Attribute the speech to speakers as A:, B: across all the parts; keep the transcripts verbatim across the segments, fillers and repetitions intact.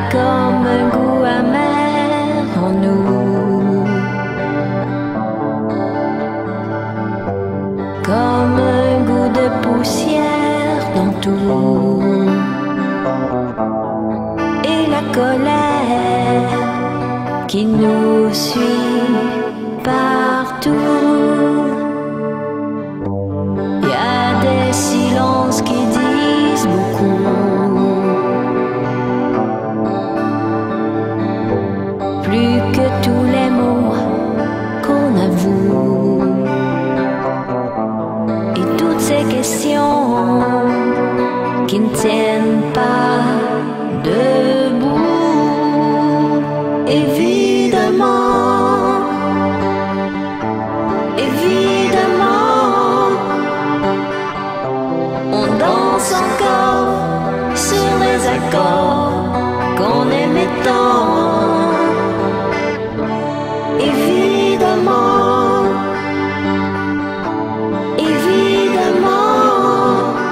A: comme un goût amer en nous, comme un goût de poussière dans tout, et la colère qui nous suit partout. Il y a des silences qui disent beaucoup, plus que tous les mots qu'on avoue. Et toutes ces questions qui ne tiennent pas debout, évidemment, évidemment, on danse encore sur les accords qu'on aimait tant. Évidemment, évidemment,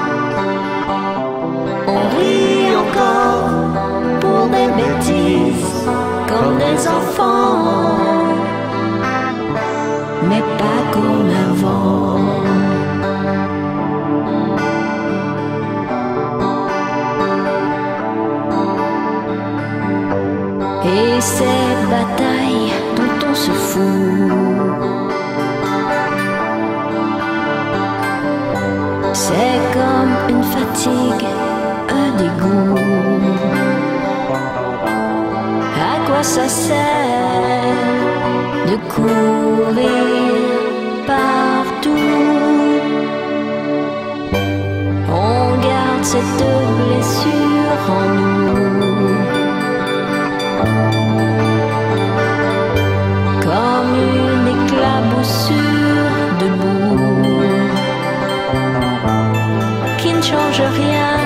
A: on rit encore pour des bêtises comme des enfants, mais pas comme avant. Et ces batailles dont on se fout, c'est comme une fatigue, un dégoût. À quoi ça sert de courir partout? On garde cette blessure en nous, comme une éclaboussure debout, qui ne change rien,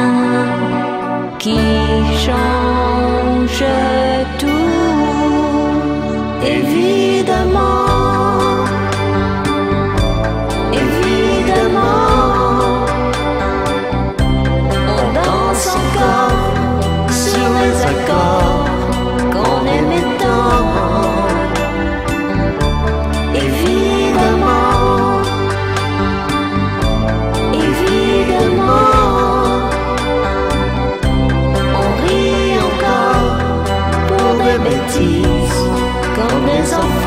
A: qui change tout. Évidemment, évidemment, on danse encore sur les accords qu'on aimait tant. Évidemment, évidemment, on rit encore pour des bêtises comme des enfants.